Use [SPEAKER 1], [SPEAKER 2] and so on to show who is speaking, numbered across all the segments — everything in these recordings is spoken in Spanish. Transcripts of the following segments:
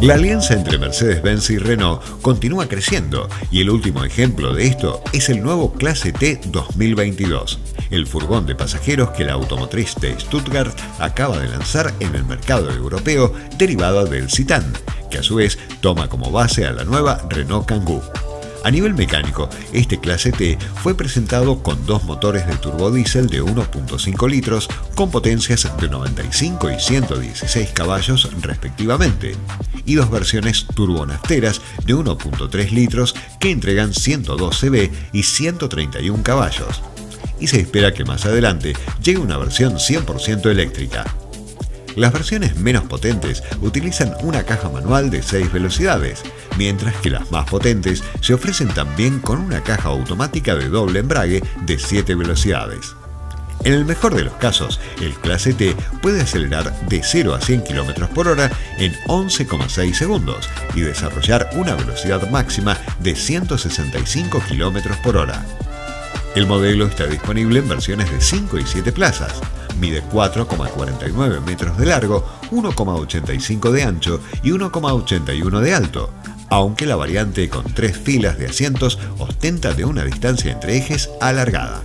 [SPEAKER 1] La alianza entre Mercedes-Benz y Renault continúa creciendo y el último ejemplo de esto es el nuevo Clase T 2022, el furgón de pasajeros que la automotriz de Stuttgart acaba de lanzar en el mercado europeo derivado del Citan, que a su vez toma como base a la nueva Renault Kangoo. A nivel mecánico, este Clase T fue presentado con dos motores de turbodiesel de 1.5 litros con potencias de 95 y 116 caballos respectivamente, y dos versiones turbonafteras de 1.3 litros que entregan 112 cb y 131 caballos. Y se espera que más adelante llegue una versión 100% eléctrica. Las versiones menos potentes utilizan una caja manual de 6 velocidades, mientras que las más potentes se ofrecen también con una caja automática de doble embrague de 7 velocidades. En el mejor de los casos, el Clase T puede acelerar de 0 a 100 km por hora en 11,6 segundos y desarrollar una velocidad máxima de 165 km por hora. El modelo está disponible en versiones de 5 y 7 plazas. Mide 4,49 metros de largo, 1,85 de ancho y 1,81 de alto, aunque la variante con 3 filas de asientos ostenta de una distancia entre ejes alargada.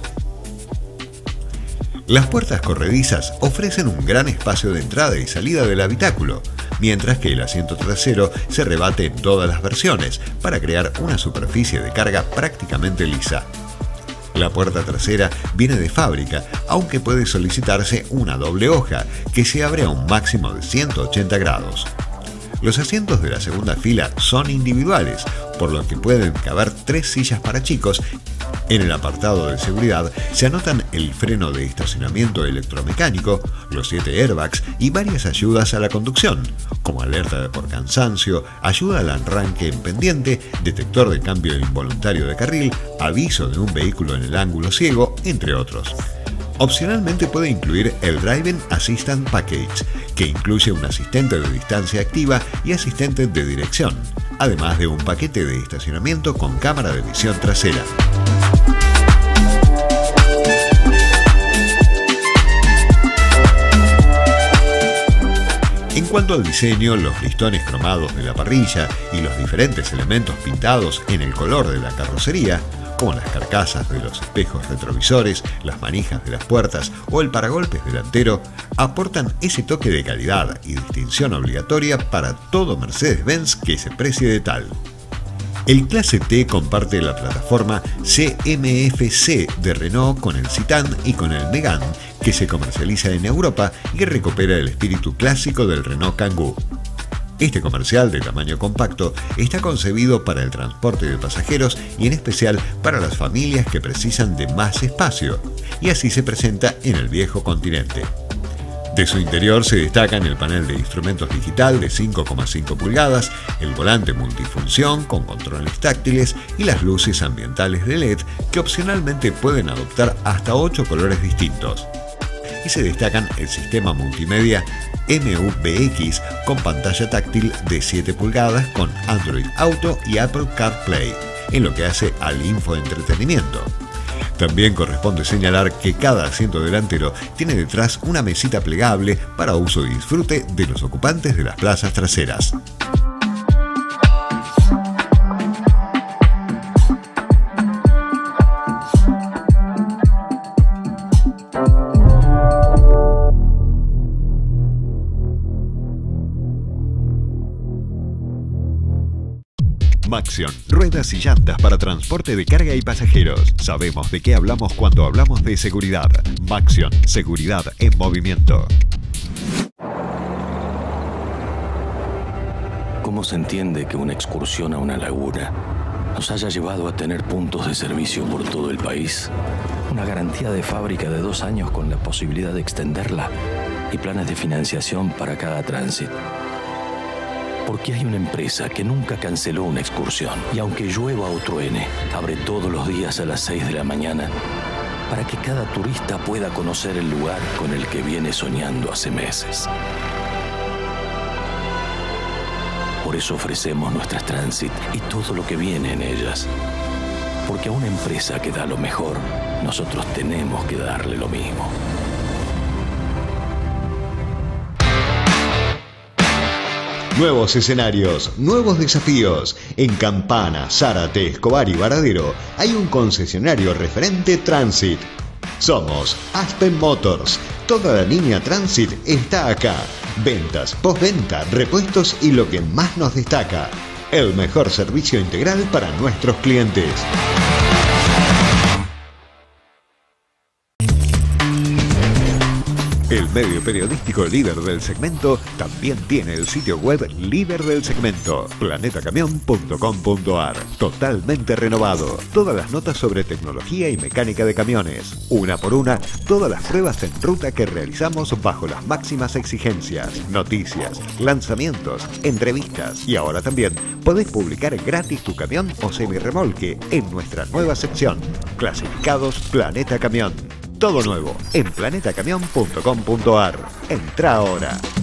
[SPEAKER 1] Las puertas corredizas ofrecen un gran espacio de entrada y salida del habitáculo, mientras que el asiento trasero se rebate en todas las versiones para crear una superficie de carga prácticamente lisa. La puerta trasera viene de fábrica, aunque puede solicitarse una doble hoja, que se abre a un máximo de 180 grados. Los asientos de la segunda fila son individuales, por lo que pueden caber 3 sillas para chicos. En el apartado de seguridad se anotan el freno de estacionamiento electromecánico, los 7 airbags y varias ayudas a la conducción, como alerta por cansancio, ayuda al arranque en pendiente, detector de cambio involuntario de carril, aviso de un vehículo en el ángulo ciego, entre otros. Opcionalmente puede incluir el Driving Assistant Package, que incluye un asistente de distancia activa y asistente de dirección, además de un paquete de estacionamiento con cámara de visión trasera. En cuanto al diseño, los listones cromados de la parrilla y los diferentes elementos pintados en el color de la carrocería, como las carcasas de los espejos retrovisores, las manijas de las puertas o el paragolpes delantero, aportan ese toque de calidad y distinción obligatoria para todo Mercedes-Benz que se precie de tal. El Clase T comparte la plataforma CMF-C de Renault con el Citan y con el Megane, que se comercializa en Europa y recupera el espíritu clásico del Renault Kangoo. Este comercial de tamaño compacto está concebido para el transporte de pasajeros y en especial para las familias que precisan de más espacio, y así se presenta en el viejo continente. De su interior se destacan el panel de instrumentos digital de 5,5 pulgadas, el volante multifunción con controles táctiles y las luces ambientales de LED que opcionalmente pueden adoptar hasta 8 colores distintos. Y se destacan el sistema multimedia MUBX con pantalla táctil de 7 pulgadas con Android Auto y Apple CarPlay, en lo que hace al infoentretenimiento. También corresponde señalar que cada asiento delantero tiene detrás una mesita plegable para uso y disfrute de los ocupantes de las plazas traseras. Maxion, ruedas y llantas para transporte de carga y pasajeros. Sabemos de qué hablamos cuando hablamos de seguridad. Maxion, seguridad en movimiento.
[SPEAKER 2] ¿Cómo se entiende que una excursión a una laguna nos haya llevado a tener puntos de servicio por todo el país? Una garantía de fábrica de 2 años con la posibilidad de extenderla y planes de financiación para cada tránsito. Porque hay una empresa que nunca canceló una excursión y aunque llueva o truene, abre todos los días a las 6 de la mañana para que cada turista pueda conocer el lugar con el que viene soñando hace meses. Por eso ofrecemos nuestras Transit y todo lo que viene en ellas. Porque a una empresa que da lo mejor, nosotros tenemos que darle lo mismo.
[SPEAKER 1] Nuevos escenarios, nuevos desafíos. En Campana, Zárate, Escobar y Varadero hay un concesionario referente Transit. Somos Aspen Motors. Toda la línea Transit está acá. Ventas, postventa, repuestos y lo que más nos destaca: el mejor servicio integral para nuestros clientes. El medio periodístico líder del segmento también tiene el sitio web líder del segmento, planetacamion.com.ar, totalmente renovado. Todas las notas sobre tecnología y mecánica de camiones, una por una, todas las pruebas en ruta que realizamos bajo las máximas exigencias, noticias, lanzamientos, entrevistas, y ahora también podés publicar gratis tu camión o semirremolque en nuestra nueva sección, clasificados Planeta Camión. Todo nuevo en planetacamion.com.ar. Entra ahora.